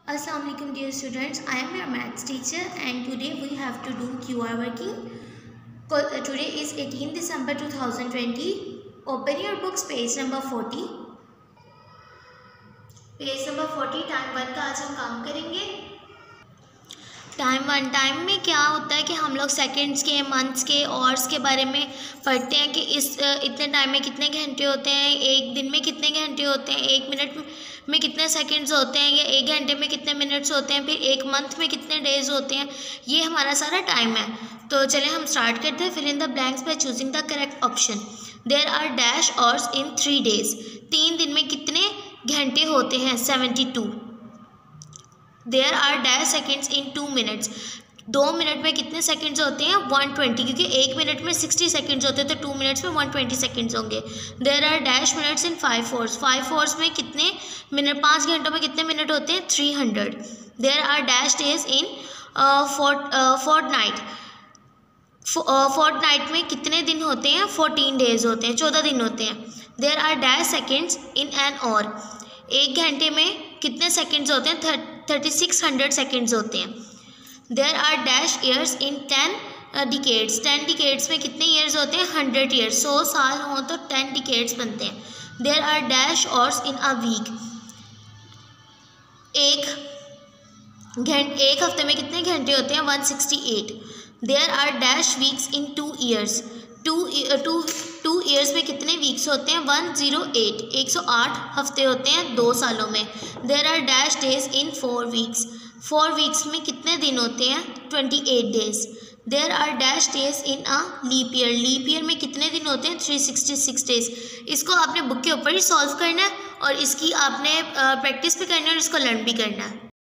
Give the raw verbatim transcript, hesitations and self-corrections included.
Assalamu alaikum dear students, I am your maths teacher and today we have to do Q R working. Today is eighteenth December two thousand twenty. Open your books, page number forty. Page number forty time one का आज हम काम करेंगे. Time one time में क्या होता है कि हम लोग सेकंड्स के, मंथ्स के, आवर्स के बारे में पढ़ते हैं कि इस इतने टाइम में कितने घंटे होते हैं, एक दिन में कितने घंटे होते हैं, एक मिनट में कितने सेकंड्स होते हैं, या एक घंटे में कितने मिनट्स होते हैं, फिर एक मंथ में कितने डेज होते हैं. ये हमारा सारा टाइम है. तो चलें हम स्टार्ट करते हैं. Fill in the blanks by choosing the correct option. There are dash hours in three days. तीन दिन में कितने घंटे होते हैं? Seventy two. There are dash seconds in two minutes. दो मिनट में कितने सेकंड्स होते हैं? वन ट्वेंटी, क्योंकि एक मिनट में सिक्सटी सेकंड्स होते हैं तो टू मिनट्स में वन ट्वेंटी सेकंड्स होंगे. There are dash minutes in five hours. Five hours में कितने मिनट, पाँच घंटों में कितने मिनट होते हैं? Three hundred. There are dash days in fortnight. Fortnight में कितने दिन होते हैं? फोर्टीन डेज होते हैं, चौदह दिन होते हैं. There are dash seconds in an hour. एक घंटे में कितने सेकंड्स होते हैं? थर्टी सिक्स हंड्रेड सेकेंड्स होते हैं. There are dash years in ten decades. Ten decades में कितने ईयर्स होते हैं? Hundred years. सौ साल हों तो टेन डिकेड्स बनते हैं. There are dash hours in a week. एक घंटे एक हफ्ते में कितने घंटे होते हैं? One sixty eight. There are dash weeks in two years. Two two two years में कितने वीक्स होते हैं? One zero eight. एक सौ आठ हफ्ते होते हैं दो सालों में. There are dash days in four weeks. Four weeks में कितने दिन होते हैं? Twenty eight days. There are dash days in a leap year. Leap year में कितने दिन होते हैं? Three sixty six days. इसको आपने बुक के ऊपर ही सॉल्व करना है और इसकी आपने प्रैक्टिस भी करना है और इसको लर्न भी करना है.